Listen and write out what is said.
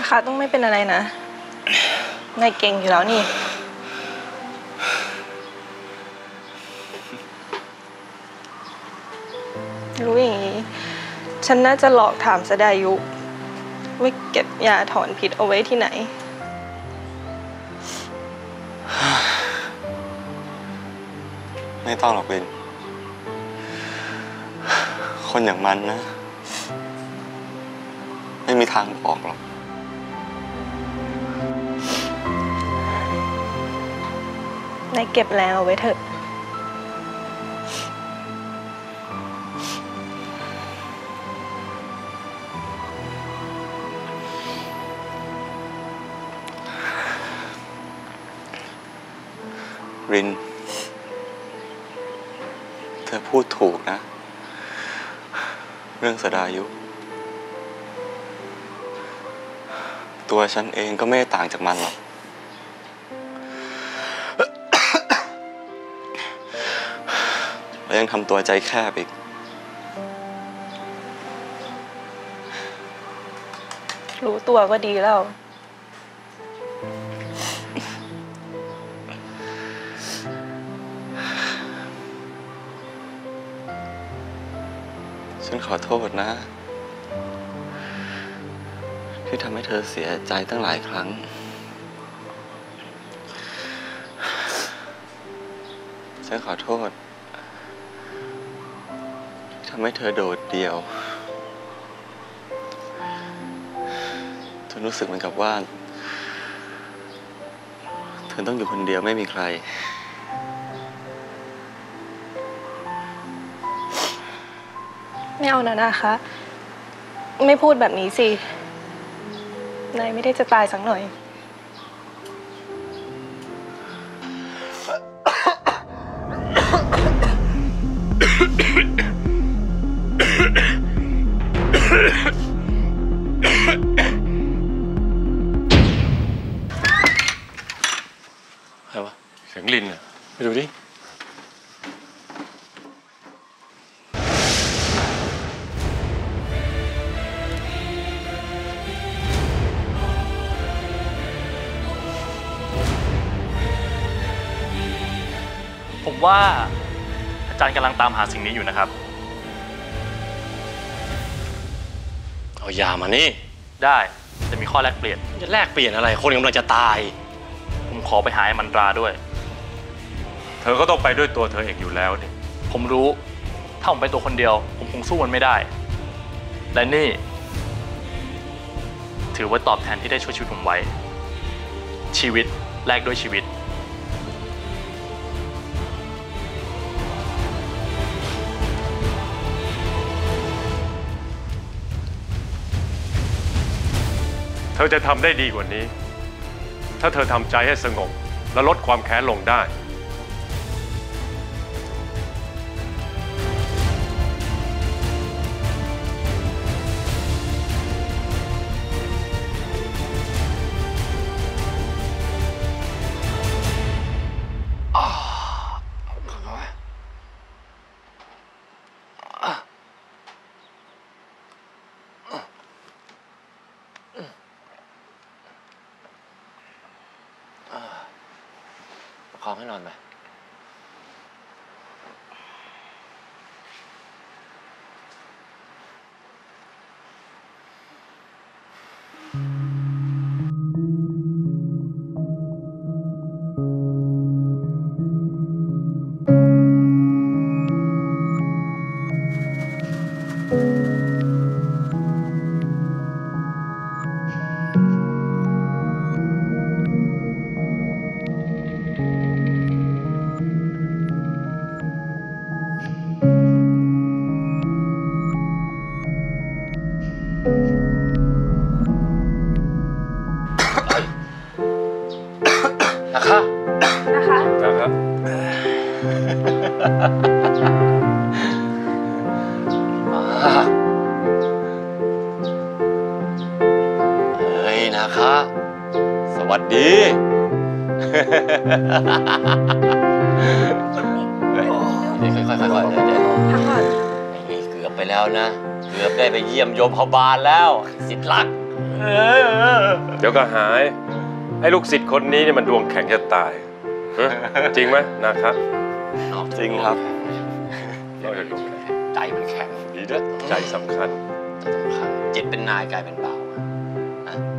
นะคะต้องไม่เป็นอะไรนะนายเก่งอยู่แล้วนี่รู้อย่างนี้ฉันน่าจะหลอกถามสดายุว่าเก็บยาถอนพิษเอาไว้ที่ไหนไม่ต้องหรอกวินคนอย่างมันนะไม่มีทางบอกหรอกนายเก็บแรงเอาไว้เถอะรินเธอพูดถูกนะเรื่องสดายุตัวฉันเองก็ไม่ต่างจากมันหรอกแล้วยังทำตัวใจแคบอีกรู้ตัวก็ดีแล้วฉันขอโทษนะที่ทำให้เธอเสียใจตั้งหลายครั้งฉันขอโทษที่ทำให้เธอโดดเดี่ยวจนรู้สึกเหมือนกับว่าเธอต้องอยู่คนเดียวไม่มีใครไม่เอานะนะคะไม่พูดแบบนี้สินายไม่ได้จะตายสักหน่อยใครวะเสียงลินอ่ะไปดูดิผมว่าอาจารย์กำลังตามหาสิ่งนี้อยู่นะครับเอายามานี่ได้จะมีข้อแลกเปลี่ยนจะแลกเปลี่ยนอะไรคนกำลังจะตายผมขอไปหาไอ้มันตราด้วยเธอก็ต้องไปด้วยตัวเธอเองอยู่แล้วนี่ผมรู้ถ้าผมไปตัวคนเดียวผมคงสู้มันไม่ได้และนี่ถือว่าตอบแทนที่ได้ช่วยชีวิตผมไว้ชีวิตแลกด้วยชีวิตเธอจะทำได้ดีกว่านี้ถ้าเธอทำใจให้สงบและลดความแค้นลงได้คอให้นอนไปนะคะเฮ้ยนะคะสวัสดีค่อยๆเดี๋ยวพักก่อนนี่เกือบไปแล้วนะเกือบได้ไปเยี่ยมโยมพบาลแล้วสิทธิ์รักเดี๋ยวก็หาย ไอ้ลูกศิษย์คนนี้เนี่ยมันดวงแข็งจะตายฮะจริงไหมนะครับจริงครับเราจะดูนะใจมันแข็งดีด้วยใจสำคัญใจสำคัญจิตเป็นนายกลายเป็นบ่าวนะ